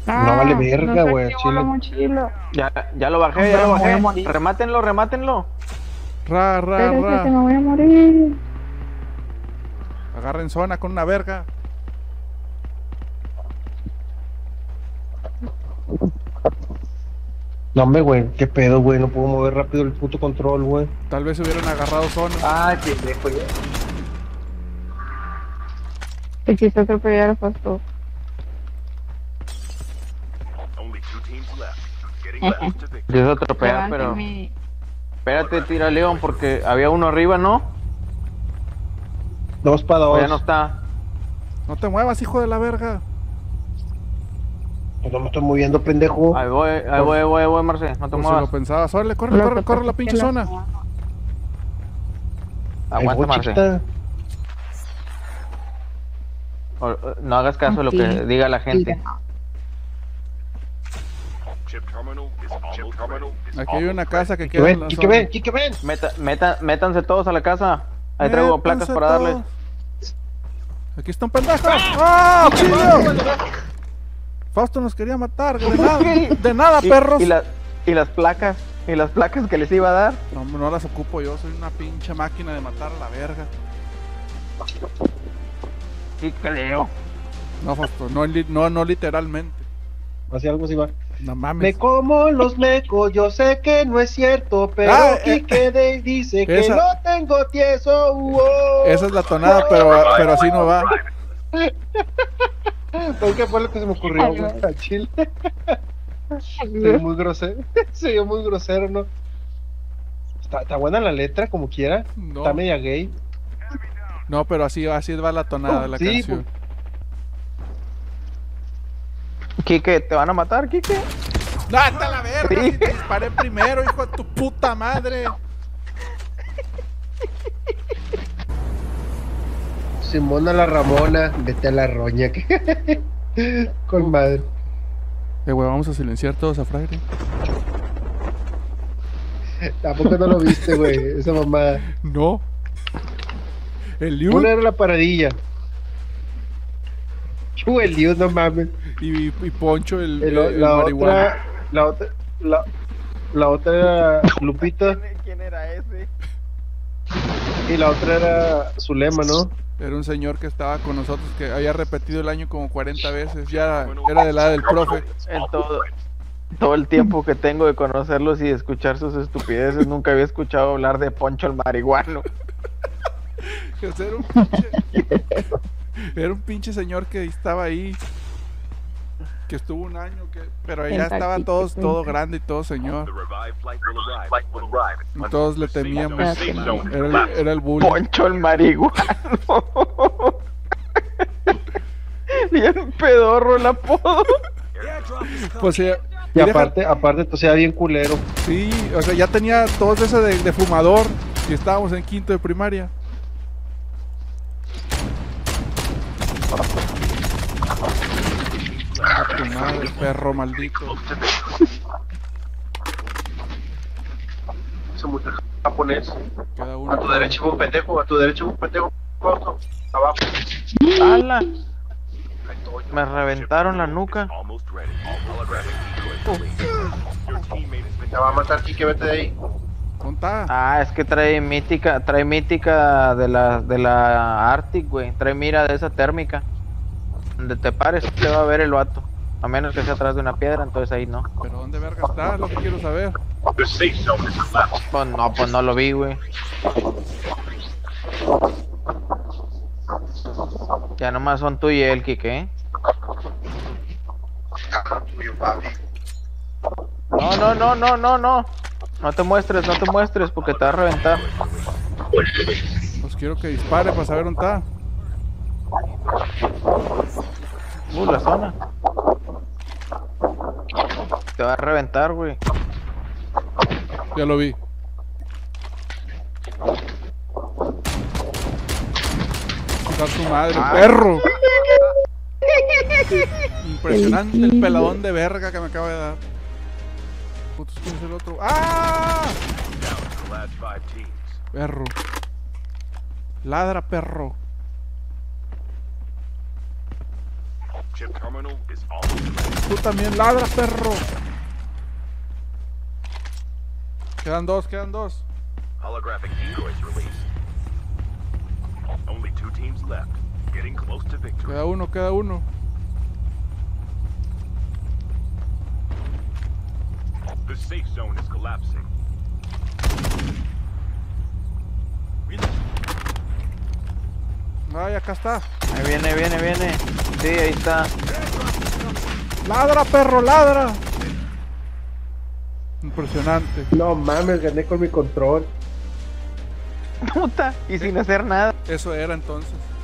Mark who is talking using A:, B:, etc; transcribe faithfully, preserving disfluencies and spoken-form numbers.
A: No vale
B: Ah, no
A: verga,
B: se
A: güey.
B: activó
A: Chile.
B: la mochila.
C: Ya, ya lo bajé,
B: Hombre,
C: ya lo
B: me voy a
C: bajé.
B: morir.
C: Remátenlo, remátenlo.
D: Ra, ra,
B: Espérese, que
D: ra.
B: me voy a morir.
D: Agarren zona con una verga.
A: No, hombre, güey. ¿Qué pedo, güey? No puedo mover rápido el puto control, güey.
D: Tal vez hubieran agarrado zona.
A: Ay, pendejo, ya.
B: Te quise atropellar al pastor.
E: Only two teams left. Getting close to victory.
C: Quiso atropellar,
B: Levante
C: pero...
B: mi...
C: Espérate, tira León, porque había uno arriba, ¿no?
A: Dos para
C: O
A: dos.
C: ya no está.
D: No te muevas, hijo de la verga.
A: Pues no me estoy moviendo, pendejo.
C: Ahí voy, ahí voy, ahí voy, ahí voy, Marce. No te
D: Por si lo
C: muevas.
D: pensabas. Órale, corre, corre, corre la pinche zona.
A: Ahí
C: Aguanta,
A: voy,
C: Marce.
A: chiquita.
C: O- No hagas caso de lo que diga la gente.
E: Chip terminal is almost terminal is
D: Aquí hay una
E: almost
D: casa que
A: Quique,
D: queda en
A: ven,
D: la
A: Quique,
D: zona.
A: ven, Quique, ven.
C: Meta, meta, métanse todos a la casa. Ahí traigo placas
D: Métanse
C: para darles.
D: todos. Aquí está un pendejo. ¡Ah! ¡Auxilio! Fausto nos quería matar. De nada, de nada,
C: Y-
D: perros.
C: Y, la- y las placas, y las placas que les iba a dar.
D: No, no las ocupo yo. Soy una pinche máquina de matar a la verga.
C: Sí, creo.
D: No, Fausto. No, li- no, no literalmente.
A: Así algo así va.
D: No
A: Me
D: mames.
A: como los mecos, yo sé que no es cierto, pero
D: Ah, eh,
A: Quique Day dice que
D: esa-
A: no tengo tieso. Uo.
D: Esa es la tonada, pero, pero así no va.
A: ¿Por qué fue lo que se me ocurrió, güey? A Chile. Soy muy grosero. Soy muy grosero, ¿no? Está, está buena la letra, como quiera.
D: No.
A: Está media gay.
D: No, pero así, así va la tonada de la
A: Sí,
D: canción.
C: Quique, ¿te van a matar, Quique?
D: ¡No, hasta la verga!
C: Sí.
D: Si te disparé primero, hijo de tu puta madre.
A: Simona la Ramona, vete a la roña. que- Con madre.
D: Eh, güey, vamos a silenciar todos a Fraire.
A: Tampoco no lo viste, güey. Esa mamada.
D: No. El Liu
A: Una era la paradilla. Chu, el Dios, no mames.
D: y, y Poncho, el,
A: El-
D: el
A: la
D: marihuana.
A: otra, la otra, la, la otra era Lupita
C: ¿Quién era ese?
A: y la otra era Zulema, ¿no?
D: Era un señor que estaba con nosotros que había repetido el año como cuarenta veces. Ya era de la del profe.
C: En todo, todo el tiempo que tengo de conocerlos y de escuchar sus estupideces, nunca había escuchado hablar de Poncho el marihuano.
D: O sea, era un pinche. Era un pinche señor que estaba ahí. Que estuvo un año, que, pero ya estaba todo, todo grande y todo señor.
E: The revived flight will arrive. Flight will arrive.
D: Y todos le temíamos.
E: The safe zone is
D: Era el,
E: collapsed.
D: era el bully.
C: Poncho el marihuano. Bien pedorro el apodo.
D: Pues sí,
A: Y
D: y deja-
A: aparte, aparte, pues era bien culero.
D: sí, o sea, ya tenía todos ese de, de fumador. Y estábamos en quinto de primaria. A tu madre, perro maldito.
A: Ese mucho japonés.
D: Queda
A: A
D: uno.
A: tu derecha hubo un pendejo, a tu derecha hubo un pendejo. Abajo.
C: ¡Hala! Me reventaron la nuca.
E: Almost ready. Holographic decoy released. Your teammate has been
A: Te va a matar, Kike, vete de ahí.
D: ¿Dónde está?
C: Ah, es que trae mítica, trae mítica de la, de la Arctic, güey. Trae mira de esa térmica. Donde te pares te va a ver el vato. A menos que sea atrás de una piedra, entonces ahí no.
D: ¿Pero dónde verga está? Es lo que quiero saber.
E: The safe zone is collapsed.
C: Pues no, pues no lo vi, güey. Ya nomás son tú y él, Kike, ¿eh? No, no, no, no, no, no. No te muestres, no te muestres porque te va a reventar.
D: Pues quiero que dispare para saber dónde está.
C: Uh, la zona. Te va a reventar, güey.
D: Ya lo vi. Está su madre,
C: Ah.
D: perro. Impresionante el peladón de verga que me acaba de dar. Putos, ¿quién es el otro? ¡Ah!
E: Down to the last five teams.
D: Perro. Ladra, perro.
E: Chip terminal is almost ready.
D: Tú también ladra, perro. Quedan dos, quedan dos.
E: Holographic decoys released. Only two teams left. Getting close to victory.
D: Queda uno, queda uno.
E: The safe zone is collapsing.
D: Ay, acá está.
C: Ahí viene, viene, viene. Sí, ahí está.
D: Ladra, perro, ladra. Impresionante.
A: No mames, gané con mi control.
C: Puta, y sin hacer nada.
D: Eso era entonces.